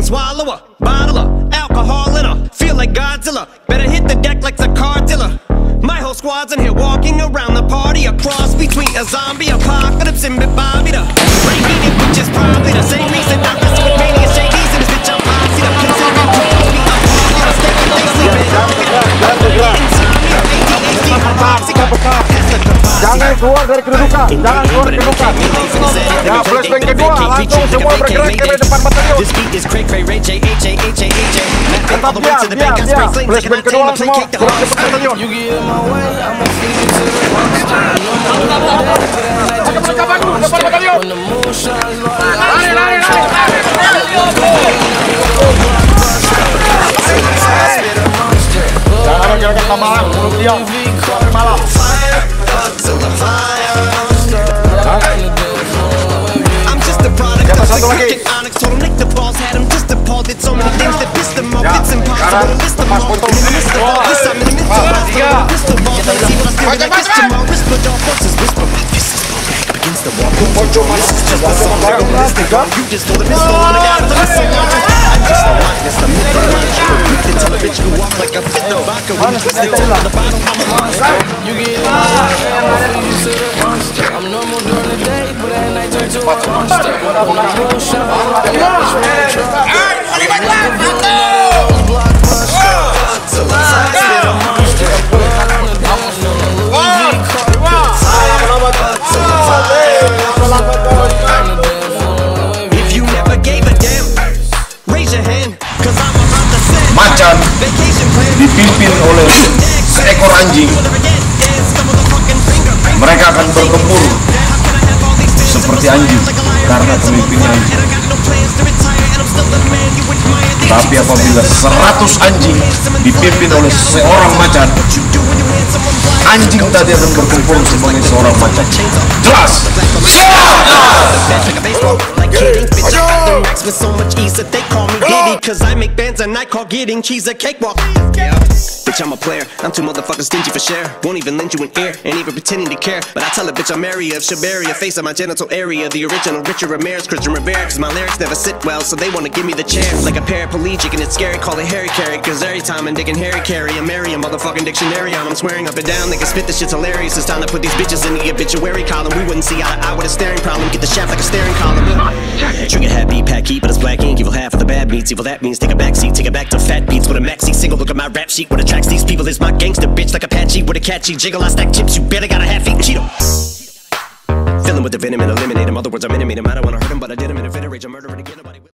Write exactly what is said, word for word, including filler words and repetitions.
can swallow a bottle of alcohol in her. Feel like Godzilla, better hit the deck like the car dealer. My whole squad's in here walking around the party, a cross between a zombie apocalypse and Bobby the Brain eating, which is probably the same reason I'm messing with Mania Shades and this bitch I'm posse. I'm considering calling me a party, I'm staying they sleeping. Jangan keluar dari kedudukan, jangan keluar dari kedudukan. Ya, flashbang kedua, langsung semua bergerak ke depan batalion. Tetap diam, diam, diam. Flashbang kedua semua gerak ke depan batalion. Ada mereka baru, depan batalion. Lari, lari, lari. Jangan bergerak ke malam, belum diam. Malam. I'm just a product of the cricket onyx. Told him lick the balls, had him just appalled. Did so many things that pissed him off. It's impossible to list them all. In the midst of all this, I'm in the midst of all this. Crystal ball, they see what I feel when I kiss tomorrow. Whisper, dog, forces whisper. My fist is falling up against the wall. This is just a song. You just told the pistol on the guy with the missile launcher. I'm just a likeness, a myth, a monster. You can tell a bitch you walk like a fit no vodka. When you can still on the bottom, I'm a monster. You get I'm normal during the day, but at night turn to a monster. If you never gave a damn, raise your hand, cause I'm about to send Macan dipimpin oleh seekor anjing. Mereka akan bertempur seperti anjing karena pemimpinnya anjing. Tapi apabila seratus anjing dipimpin oleh seorang macan, anjing tadi akan berkumpul sebagai seorang macan. Jelas? With so much ease that they call me Diddy, cause I make bands and I call getting cheese a cakewalk. Yeah, bitch, I'm a player. I'm too motherfucking stingy for share. Won't even lend you an ear, ain't even pretending to care. But I tell a bitch I'm area of Shabaria, face of my genital area. The original Richard Ramirez, Christian Rivera. Cause my lyrics never sit well, so they wanna give me the chair. Like a paraplegic and it's scary, call it Harry Carry. Cause every time I'm digging Harry Carry, I'm marry a motherfucking dictionary on. I'm swearing up and down, they can spit this shit's hilarious. It's time to put these bitches in the obituary column. We wouldn't see eye to eye with a staring problem. Get the shaft like a staring column. Trigger happy, pack heat, but it's black ink. Evil half of the bad meats. Evil that means take a backseat, take it back to fat beats with a maxi single. Look at my rap sheet. What attracts these people is my gangster bitch like Apache with a catchy jiggle. I stack chips. You better got a half-eaten Cheeto. Filling with the venom and eliminate him. Other words, I'm intimate him. I don't wanna hurt him, but I did him in a fit of rage. I'm murdering again. Nobody will.